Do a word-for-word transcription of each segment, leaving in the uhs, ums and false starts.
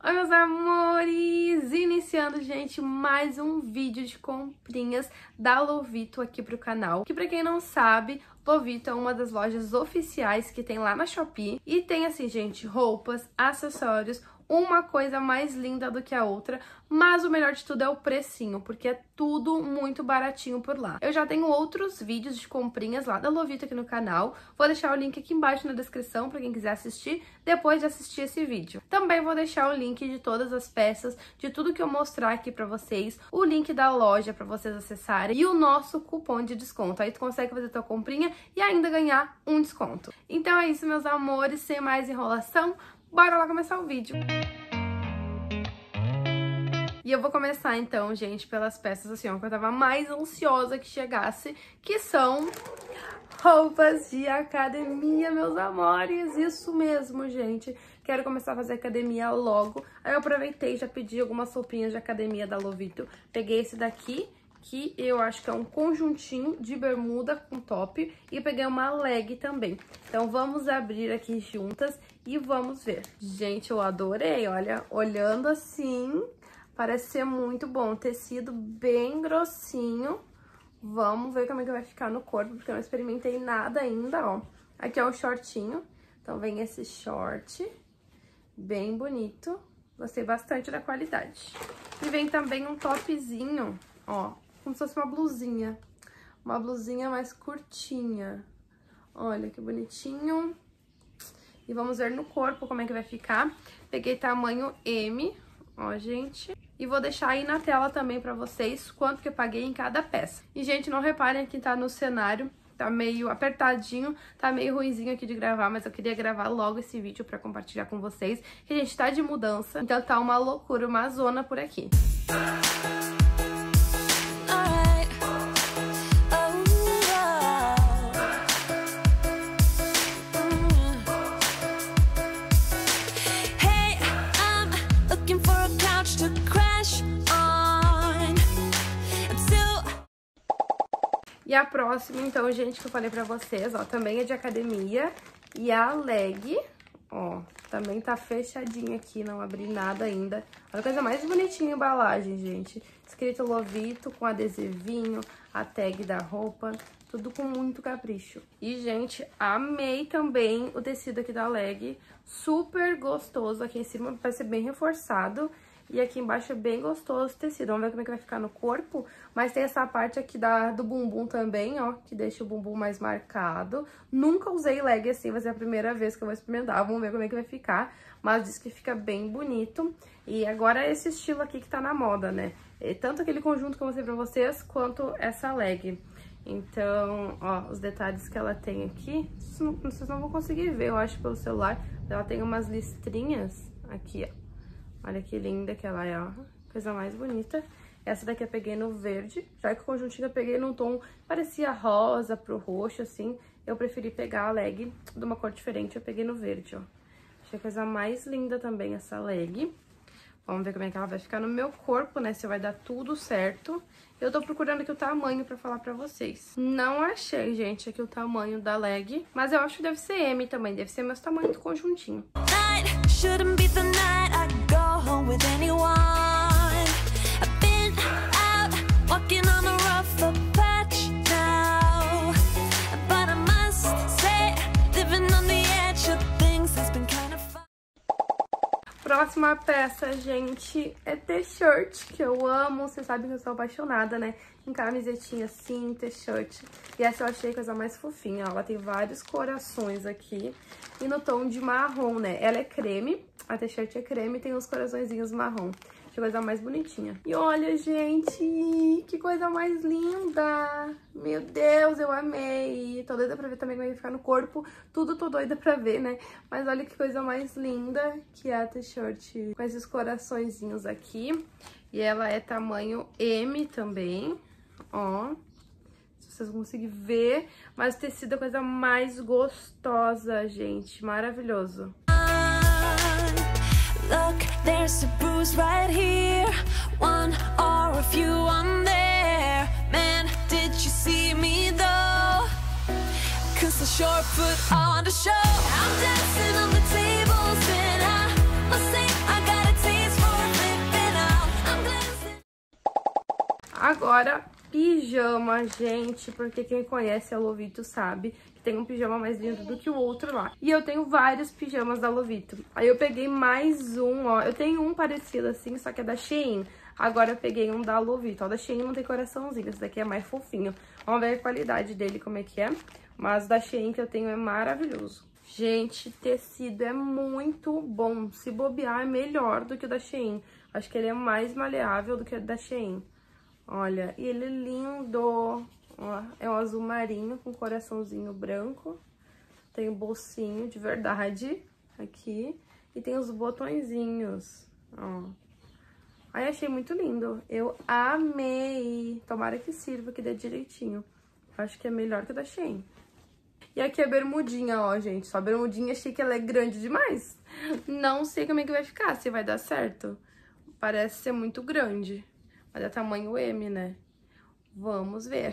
Oi, meus amores! Iniciando, gente, mais um vídeo de comprinhas da Lovito aqui pro canal. Que pra quem não sabe, Lovito é uma das lojas oficiais que tem lá na Shopee. E tem assim, gente, roupas, acessórios, uma coisa mais linda do que a outra, mas o melhor de tudo é o precinho, porque é tudo muito baratinho por lá. Eu já tenho outros vídeos de comprinhas lá da Lovito aqui no canal, vou deixar o link aqui embaixo na descrição para quem quiser assistir depois de assistir esse vídeo. Também vou deixar o link de todas as peças, de tudo que eu mostrar aqui pra vocês, o link da loja pra vocês acessarem e o nosso cupom de desconto. Aí tu consegue fazer tua comprinha e ainda ganhar um desconto. Então é isso, meus amores, sem mais enrolação, bora lá começar o vídeo. E eu vou começar então, gente, pelas peças assim, ó, que eu tava mais ansiosa que chegasse, que são roupas de academia, meus amores. Isso mesmo, gente. Quero começar a fazer academia logo. Aí eu aproveitei e já pedi algumas roupinhas de academia da Lovito. Peguei esse daqui, que eu acho que é um conjuntinho de bermuda com top, e peguei uma leg também. Então vamos abrir aqui juntas e vamos ver. Gente, eu adorei, olha, olhando assim, parece ser muito bom, tecido bem grossinho. Vamos ver como é que vai ficar no corpo, porque eu não experimentei nada ainda, ó. Aqui é o shortinho, então vem esse short, bem bonito, gostei bastante da qualidade. E vem também um topzinho, ó, como se fosse uma blusinha, uma blusinha mais curtinha. Olha que bonitinho. E vamos ver no corpo como é que vai ficar. Peguei tamanho M, ó, gente. E vou deixar aí na tela também pra vocês quanto que eu paguei em cada peça. E, gente, não reparem que tá no cenário, tá meio apertadinho, tá meio ruinzinho aqui de gravar, mas eu queria gravar logo esse vídeo pra compartilhar com vocês. Que a gente tá de mudança, então tá uma loucura, uma zona por aqui. E a próxima, então, gente, que eu falei pra vocês, ó, também é de academia. E a leg, ó, também tá fechadinha aqui, não abri nada ainda. Olha a coisa mais bonitinha a embalagem, gente. Escrito Lovito, com adesivinho, a tag da roupa, tudo com muito capricho. E, gente, amei também o tecido aqui da leg, super gostoso. Aqui em cima vai ser bem reforçado. E aqui embaixo é bem gostoso o tecido. Vamos ver como é que vai ficar no corpo. Mas tem essa parte aqui da, do bumbum também, ó, que deixa o bumbum mais marcado. Nunca usei leg assim, vai ser a primeira vez que eu vou experimentar. Vamos ver como é que vai ficar. Mas diz que fica bem bonito. E agora é esse estilo aqui que tá na moda, né? E tanto aquele conjunto que eu mostrei pra vocês, quanto essa leg. Então, ó, os detalhes que ela tem aqui, vocês não vão conseguir ver, eu acho, pelo celular. Ela tem umas listrinhas aqui, ó. Olha que linda que ela é, ó. Coisa mais bonita. Essa daqui eu peguei no verde. Já que o conjuntinho eu peguei num tom, parecia rosa pro roxo, assim. Eu preferi pegar a leg de uma cor diferente. Eu peguei no verde, ó. Achei a coisa mais linda também essa leg. Vamos ver como é que ela vai ficar no meu corpo, né? Se vai dar tudo certo. Eu tô procurando aqui o tamanho pra falar pra vocês. Não achei, gente, aqui o tamanho da leg. Mas eu acho que deve ser M também. Deve ser meus tamanhos do conjuntinho. With anyone, I've been out walking on the rough patch now, but I must say, living on the edge of things has been kind of fun. Próxima peça, gente, é t-shirt, que eu amo. Vocês sabem que eu sou apaixonada, né, em camisetinha assim, t-shirt. E essa eu achei a coisa mais fofinha, ó. Ela tem vários corações aqui e no tom de marrom, né. Ela é creme. A t-shirt é creme e tem uns coraçõezinhos marrom. Que coisa mais bonitinha. E olha, gente, que coisa mais linda. Meu Deus, eu amei. Tô doida pra ver também como vai ficar no corpo. Tudo tô doida pra ver, né? Mas olha que coisa mais linda que é a t-shirt com esses coraçõezinhos aqui. E ela é tamanho M também, ó. Se vocês conseguirem ver. Mas o tecido é a coisa mais gostosa, gente. Maravilhoso. Look, there's a bruise right here, one or a few on there. Man, did you see me though? Cause the short put on the show. I'm dancing on the tables and I must say I got a taste. Agora, pijama, gente, porque quem conhece a Lovito sabe que tem um pijama mais lindo do que o outro lá. E eu tenho vários pijamas da Lovito. Aí eu peguei mais um, ó. Eu tenho um parecido assim, só que é da Shein. Agora eu peguei um da Lovito. O da Shein não tem coraçãozinho, esse daqui é mais fofinho. Vamos ver a qualidade dele, como é que é. Mas o da Shein que eu tenho é maravilhoso. Gente, tecido é muito bom. Se bobear, é melhor do que o da Shein. Acho que ele é mais maleável do que o da Shein. Olha, e ele é lindo. Ó, é um azul marinho com coraçãozinho branco. Tem o bolsinho de verdade aqui. E tem os botõezinhos, ó. Aí achei muito lindo. Eu amei. Tomara que sirva, que dê direitinho. Acho que é melhor que o da Shein. E aqui a bermudinha, ó, gente. Só a bermudinha, achei que ela é grande demais. Não sei como é que vai ficar, se vai dar certo. Parece ser muito grande. Mas é tamanho M, né? Vamos ver.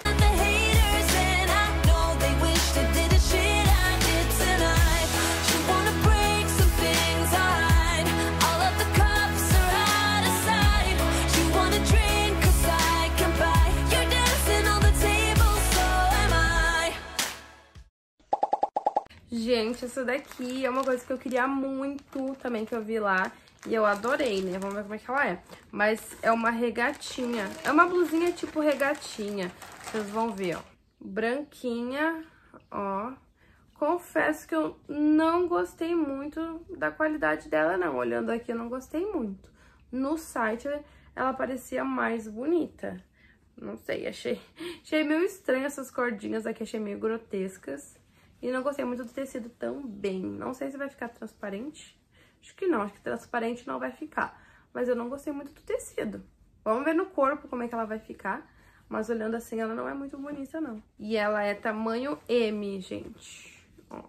Gente, isso daqui é uma coisa que eu queria muito também, que eu vi lá. E eu adorei, né? Vamos ver como é que ela é. Mas é uma regatinha. É uma blusinha tipo regatinha. Vocês vão ver, ó. Branquinha, ó. Confesso que eu não gostei muito da qualidade dela, não. Olhando aqui, eu não gostei muito. No site, ela parecia mais bonita. Não sei, achei, achei meio estranho essas cordinhas aqui. Achei meio grotescas. E não gostei muito do tecido também. Não sei se vai ficar transparente. Acho que não, acho que transparente não vai ficar. Mas eu não gostei muito do tecido. Vamos ver no corpo como é que ela vai ficar. Mas olhando assim, ela não é muito bonita, não. E ela é tamanho M, gente. Ó.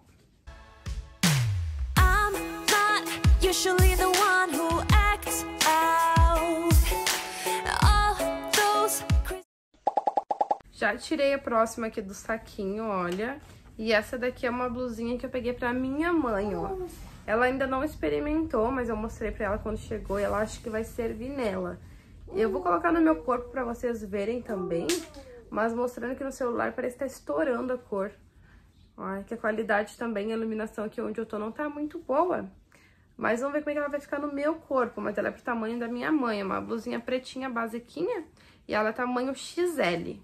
I'm not usually the one who acts out. All those... Já tirei a próxima aqui do saquinho, olha. E essa daqui é uma blusinha que eu peguei pra minha mãe, ó. Ela ainda não experimentou, mas eu mostrei pra ela quando chegou e ela acha que vai servir nela. Eu vou colocar no meu corpo pra vocês verem também, mas mostrando que no celular parece que tá estourando a cor. Olha, que a qualidade também, a iluminação aqui onde eu tô não tá muito boa. Mas vamos ver como é que ela vai ficar no meu corpo, mas ela é pro tamanho da minha mãe. É uma blusinha pretinha, basiquinha, e ela é tamanho X L.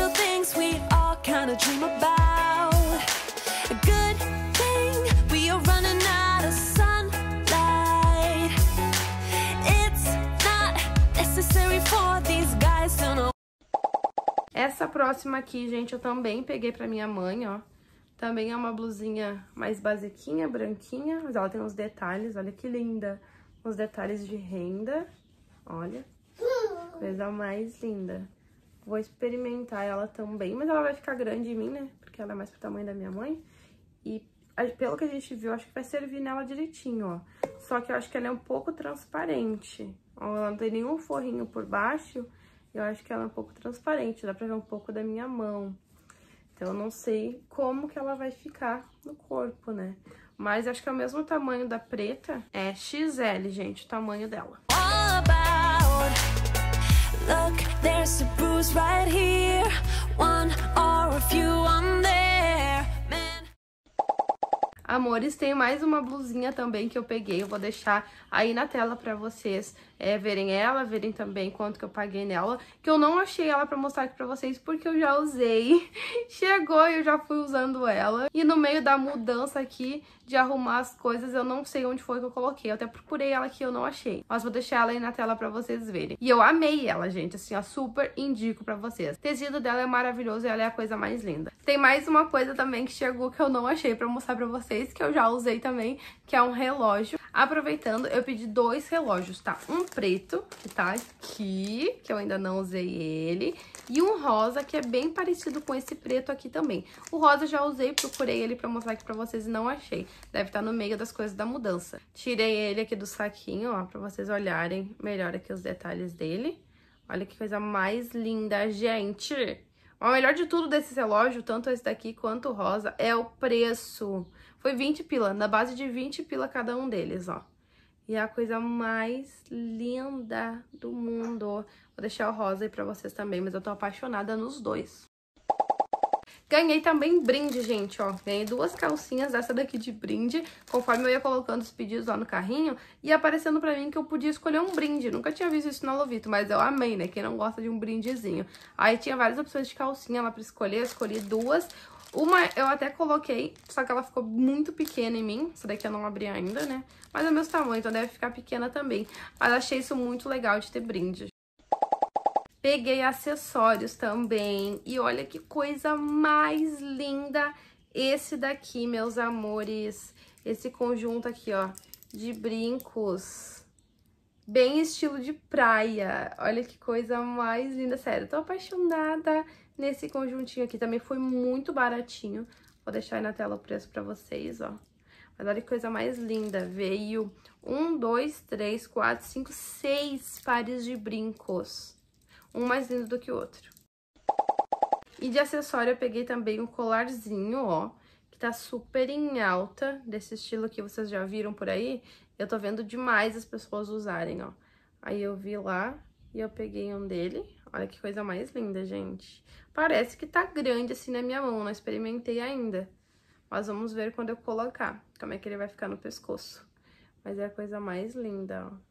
Essa próxima aqui, gente, eu também peguei pra minha mãe, ó. Também é uma blusinha mais basiquinha, branquinha, mas ela tem uns detalhes, olha que linda. Uns detalhes de renda, olha. Coisa mais linda. Vou experimentar ela também, mas ela vai ficar grande em mim, né? Porque ela é mais pro tamanho da minha mãe. E pelo que a gente viu, acho que vai servir nela direitinho, ó. Só que eu acho que ela é um pouco transparente. Ó, ela não tem nenhum forrinho por baixo. Eu acho que ela é um pouco transparente, dá pra ver um pouco da minha mão. Então, eu não sei como que ela vai ficar no corpo, né? Mas acho que é o mesmo tamanho da preta. É X L, gente, o tamanho dela. Look, there's a bruise right here. One or a few on there. Man. Amores, tem mais uma blusinha também que eu peguei. Eu vou deixar aí na tela pra vocês é, verem ela, verem também quanto que eu paguei nela. Que eu não achei ela pra mostrar aqui pra vocês porque eu já usei. Chegou e eu já fui usando ela. E no meio da mudança aqui, de arrumar as coisas, eu não sei onde foi que eu coloquei. Eu até procurei ela aqui, eu não achei. Mas vou deixar ela aí na tela pra vocês verem. E eu amei ela, gente. Assim, ó, super indico pra vocês. O tecido dela é maravilhoso e ela é a coisa mais linda. Tem mais uma coisa também que chegou que eu não achei pra mostrar pra vocês, que eu já usei também, que é um relógio. Aproveitando, eu pedi dois relógios, tá? Um preto, que tá aqui, que eu ainda não usei ele, e um rosa, que é bem parecido com esse preto aqui também. O rosa eu já usei, procurei ele pra mostrar aqui pra vocês e não achei. Deve estar no meio das coisas da mudança. Tirei ele aqui do saquinho, ó, pra vocês olharem melhor aqui os detalhes dele. Olha que coisa mais linda, gente! O melhor de tudo desse relógio, tanto esse daqui quanto o rosa, é o preço. Foi vinte pila, na base de vinte pila cada um deles, ó. E é a coisa mais linda do mundo. Vou deixar o rosa aí pra vocês também, mas eu tô apaixonada nos dois. Ganhei também brinde, gente, ó. Ganhei duas calcinhas dessa daqui de brinde, conforme eu ia colocando os pedidos lá no carrinho, e aparecendo pra mim que eu podia escolher um brinde. Nunca tinha visto isso na Lovito, mas eu amei, né? Quem não gosta de um brindezinho. Aí tinha várias opções de calcinha lá pra escolher, eu escolhi duas. Uma eu até coloquei, só que ela ficou muito pequena em mim. Essa daqui eu não abri ainda, né? Mas é o meu tamanho, então deve ficar pequena também. Mas achei isso muito legal de ter brinde. Peguei acessórios também. E olha que coisa mais linda esse daqui, meus amores. Esse conjunto aqui, ó, de brincos. Bem estilo de praia. Olha que coisa mais linda, sério. Tô apaixonada nesse conjuntinho aqui. Também foi muito baratinho. Vou deixar aí na tela o preço pra vocês, ó. Mas olha que coisa mais linda. Veio um, dois, três, quatro, cinco, seis pares de brincos. Um mais lindo do que o outro. E de acessório eu peguei também um colarzinho, ó, que tá super em alta, desse estilo que vocês já viram por aí. Eu tô vendo demais as pessoas usarem, ó. Aí eu vi lá e eu peguei um dele. Olha que coisa mais linda, gente. Parece que tá grande assim na minha mão, não experimentei ainda. Mas vamos ver quando eu colocar, como é que ele vai ficar no pescoço. Mas é a coisa mais linda, ó.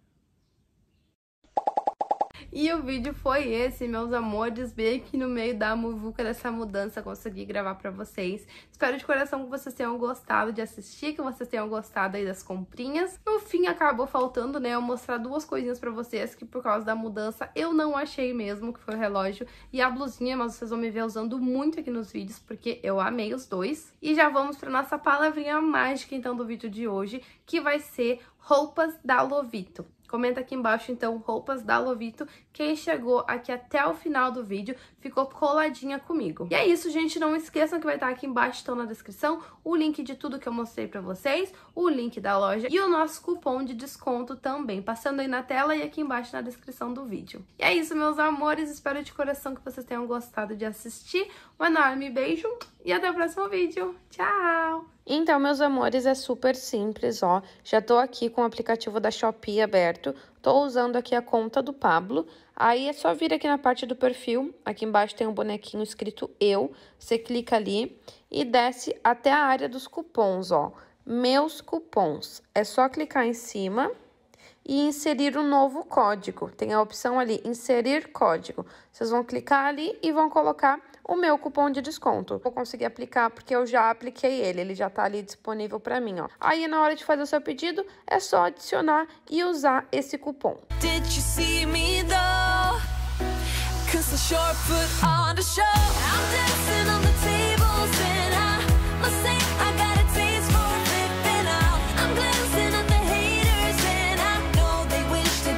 E o vídeo foi esse, meus amores, bem aqui no meio da muvuca dessa mudança, consegui gravar pra vocês. Espero de coração que vocês tenham gostado de assistir, que vocês tenham gostado aí das comprinhas. No fim, acabou faltando, né, eu mostrar duas coisinhas pra vocês, que por causa da mudança eu não achei mesmo, que foi o relógio e a blusinha, mas vocês vão me ver usando muito aqui nos vídeos, porque eu amei os dois. E já vamos pra nossa palavrinha mágica, então, do vídeo de hoje, que vai ser roupas da Lovito. Comenta aqui embaixo, então, roupas da Lovito. Quem chegou aqui até o final do vídeo ficou coladinha comigo. E é isso, gente. Não esqueçam que vai estar aqui embaixo, então, na descrição, o link de tudo que eu mostrei pra vocês, o link da loja e o nosso cupom de desconto também, passando aí na tela e aqui embaixo na descrição do vídeo. E é isso, meus amores. Espero de coração que vocês tenham gostado de assistir. Um enorme beijo e até o próximo vídeo. Tchau! Então, meus amores, é super simples, ó. Já tô aqui com o aplicativo da Shopee aberto. Tô usando aqui a conta do Pablo. Aí é só vir aqui na parte do perfil. Aqui embaixo tem um bonequinho escrito Eu. Você clica ali e desce até a área dos cupons, ó. Meus cupons. É só clicar em cima e inserir um novo código. Tem a opção ali, inserir código. Vocês vão clicar ali e vão colocar o meu cupom de desconto. Vou conseguir aplicar porque eu já apliquei ele, ele já tá ali disponível pra mim, ó. Aí na hora de fazer o seu pedido, é só adicionar e usar esse cupom. Did you see me though? 'Cause I sure put on a show. I'm dancing on the table.